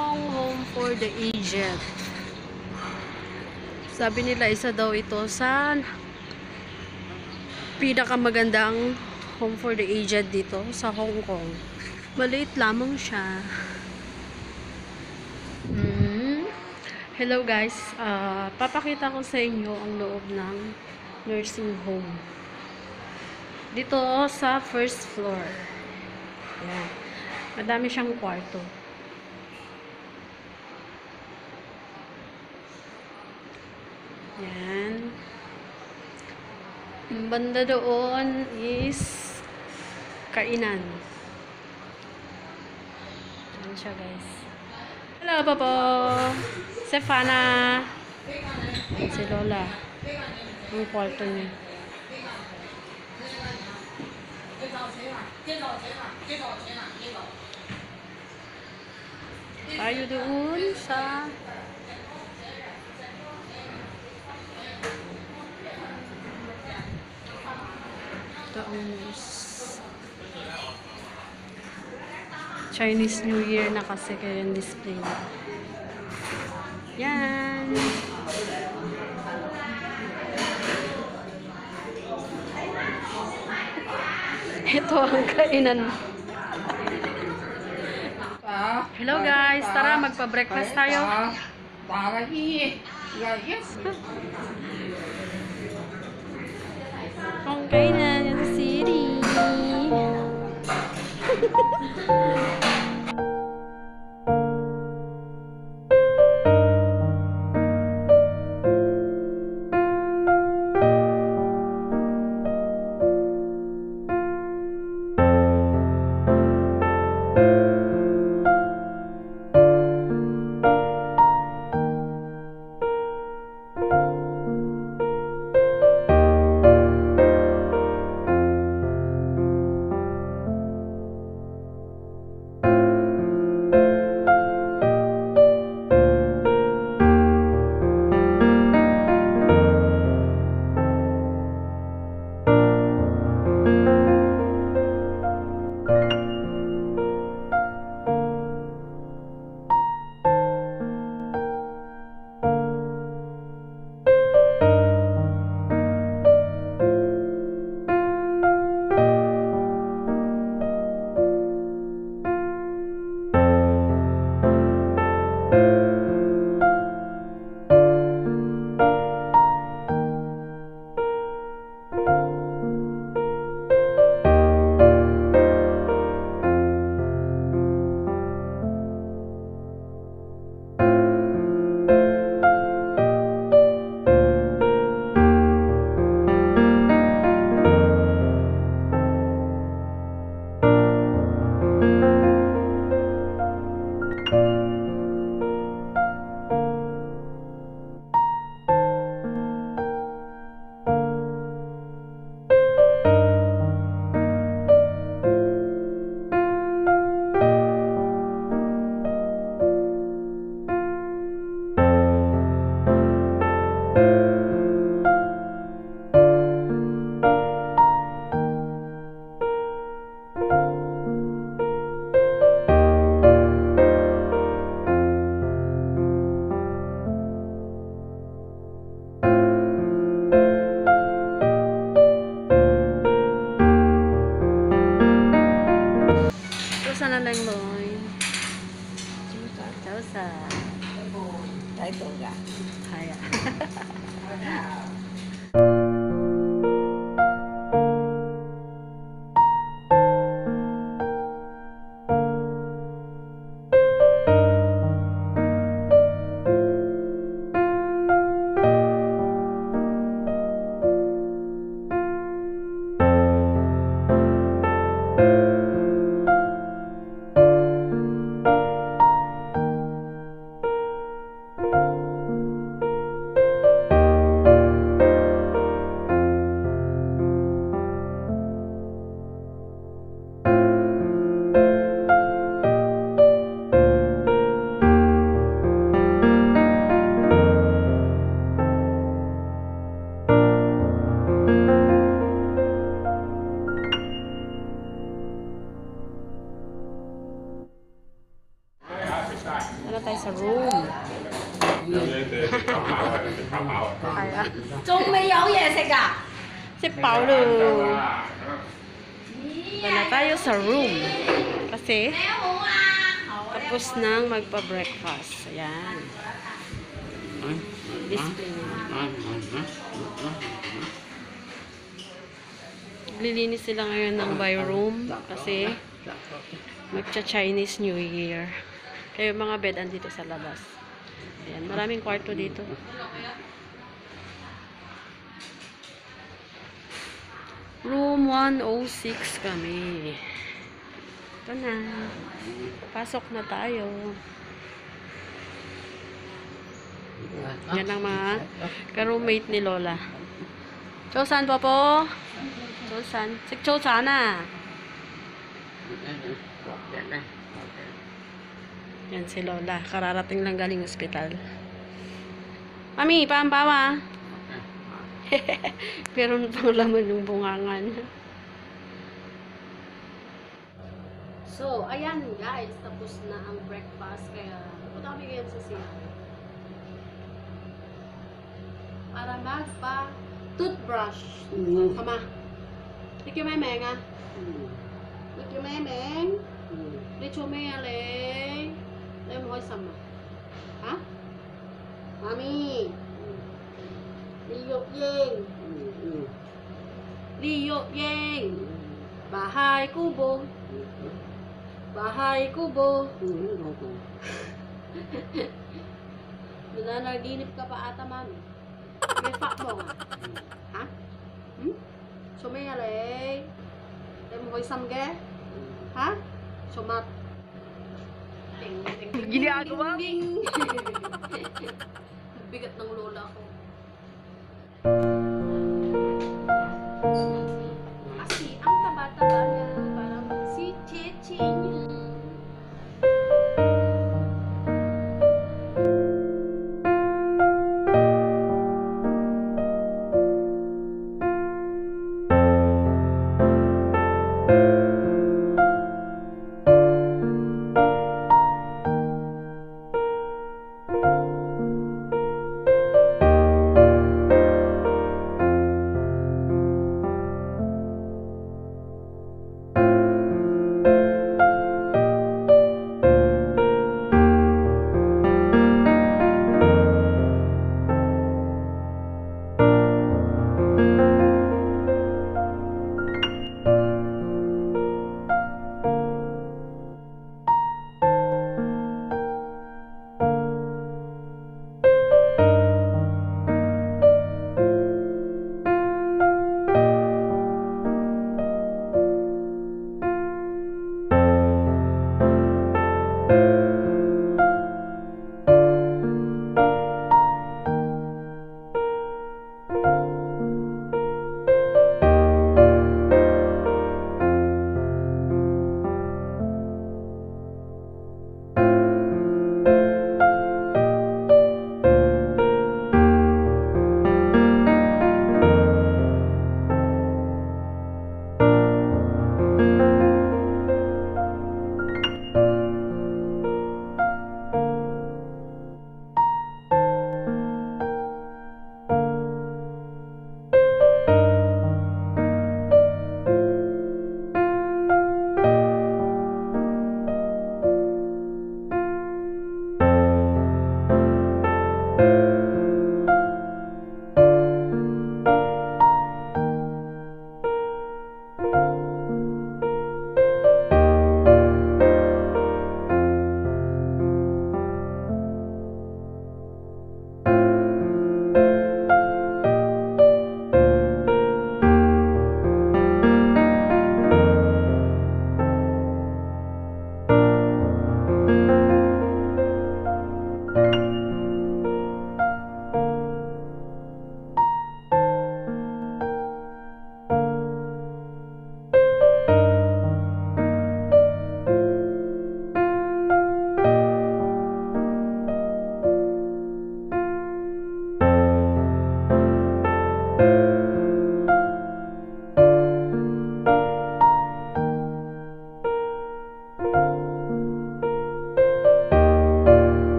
Hong Home for the Aged. Sabi nila isa daw ito sa pinakamagandang home for the aged dito sa Hong Kong. Maliit lamang siya. Hello guys, papakita ko sa inyo ang loob ng nursing home. Dito sa first floor. Yan. Madami siyang kwarto. Yan. Ang banda doon is kainan. Yan siya guys. Hello Popo! Stefana! Si Lola. Ang kwarto niya. Tayo doon sa Chinese New Year na kasi kaya yung display. Yan. Ito ang kainan. Hello guys, tara magpa-breakfast tayo. Ang kainan sa city. Sana lang loy. Chào sa. Tại tổ gà. Hay à. na tayo sa room. Kaya. 仲未有嘢食㗎？ Si Paulo. Wala tayo sa room. Kasi, 你有冇啊？好啊。 tapos nang magpa-breakfast. Ayan. Display na. Lilinis sila ngayon ng by room kasi magcha-Chinese New Year. Kaya mga bed andito sa labas. Ayan, maraming kwarto dito. Room 106 kami. Ito na. Pasok na tayo. Yan ang mga ka-roommate ni Lola. Chosan po po. Chosan. Sik Chosan na. Yan si Lola. Kararating lang galing ospital. Mami, pampawa. Pero pang laman yung bungangan. So, ayan guys. Tapos na ang breakfast. Kaya, punta kami ngayon sa CR. Para magpa-toothbrush. Kama. Thích cái máy mèn à? Thích cái máy mèn? Đi cho mẹ lấy. Em hỏi xong à? Hả? Mami. Đi dục viên. Đi dục viên. Bà hai cu bồ. Bà hai cu bồ. Nanaginip ka pa ata, mami. May fuck mo nga. Ha? Sumere. Em hỏi xong ghé. Hả? Sumat. Ginagawa mo. Bigat ng lola ko. Kasi ang taba-taba niya parang si Cheche niya.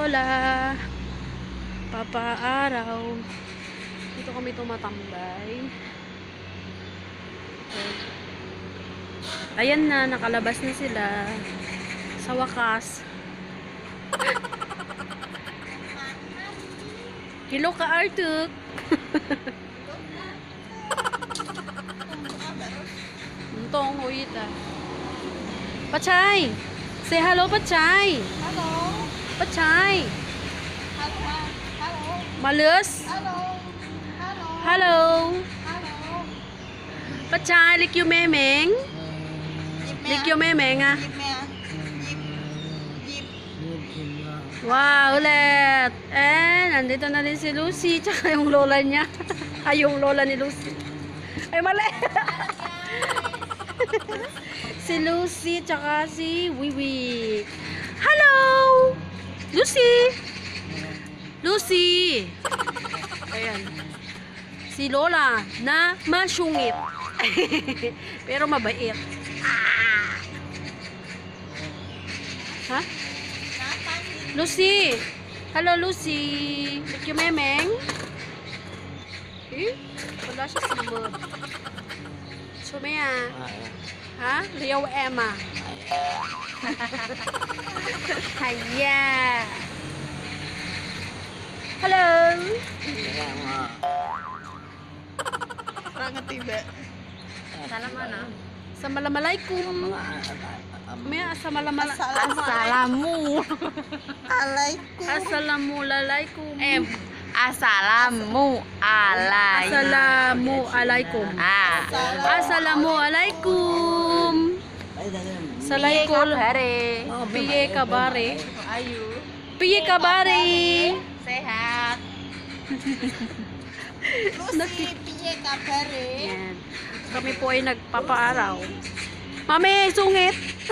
Lola. Papaaraw. Dito kami tumatambay. Ayan na, nakalabas na sila. Sa wakas. Hello ka, Artuk. Untong, uyita. Pachay! Say hello, Pachay! Hello. Pachay! Hello. Hello. Malus! Hello. Hello. Hello! Hello. Pachay, like you memeng? Like you memeng ah? Wow, ulit! Nandito na din si Lucy, tsaka yung lola niya. Ay, yung lola ni Lucy. Ay, mali! Si Lucy, tsaka si Wiwi. Hello! Lucy! Lucy! Ayan. Si Lola na masyungit. Pero mabait. Ha? Lucy! Hello, Lucy! Like you, memeng? Eh? Wala siya sa mood. Sumaya. Ha? Liyaw Emma. Haya! Hello! Assalamualaikum. May Assalamu. Alaikum. Assalamualaikum. Assalamu alaikum. Assalamualaikum. Assalamualaikum. Salaikul. Piye kabare. Ayu. Piye kabare. Sehat. Lucy, piye kabare? Yan. Kami po ay nagpapaaraw. Mami, sungit.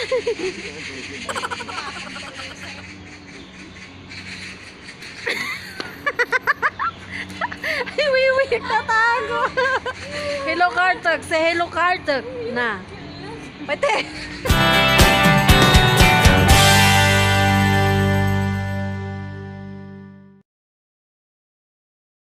Ay, wiwi, tatago. Hello, Kartuk. Say hello, Kartuk. Na. Pwede.